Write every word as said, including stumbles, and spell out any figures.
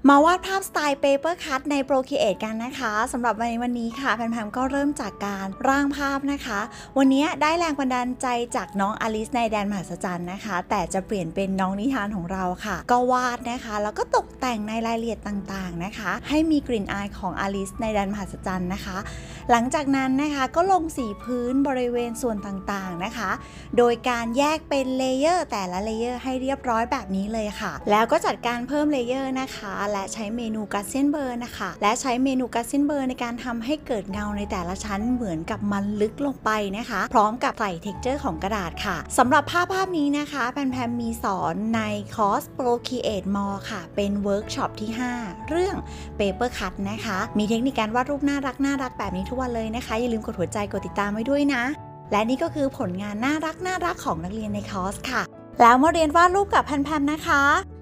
มาวาดภาพสไตล์ Paper Cut ใน Procreate กันนะคะสำหรับในวันนี้ค่ะแพมๆก็เริ่มจากการร่างภาพนะคะวันนี้ได้แรงบันดาลใจจากน้องอลิซในแดนมหัศจรรย์นะคะแต่จะเปลี่ยนเป็นน้องนิทานของเราค่ะก็วาดนะคะแล้วก็ตกแต่งในรายละเอียดต่างๆนะคะให้มีกลิ่นอายของอลิซในแดนมหัศจรรย์นะคะหลังจากนั้นนะคะก็ลงสีพื้นบริเวณส่วนต่างๆนะคะโดยการแยกเป็นเลเยอร์แต่ละเลเยอร์ให้เรียบร้อยแบบนี้เลยค่ะแล้วก็จัดการเพิ่มเลเยอร์นะคะและใช้เมนูกัสเซนเบอร์นะคะและใช้เมนูกัสเซนเบอร์ในการทำให้เกิดเงาในแต่ละชั้นเหมือนกับมันลึกลงไปนะคะพร้อมกับใส่เท็กเจอร์ของกระดาษค่ะสำหรับภาพภาพนี้นะคะแพมๆมีสอนในคอร์ส Procreate More ค่ะเป็นเวิร์กช็อปที่ห้าเรื่อง Paper Cut นะคะมีเทคนิคการวาดรูปน่ารักน่ารักแบบนี้ทุกวันเลยนะคะอย่าลืมกดหัวใจกดติดตามไว้ด้วยนะและนี่ก็คือผลงานน่ารักน่ารักของนักเรียนในคอร์สค่ะแล้วมาเรียนวาดรูปกับแพมๆนะคะ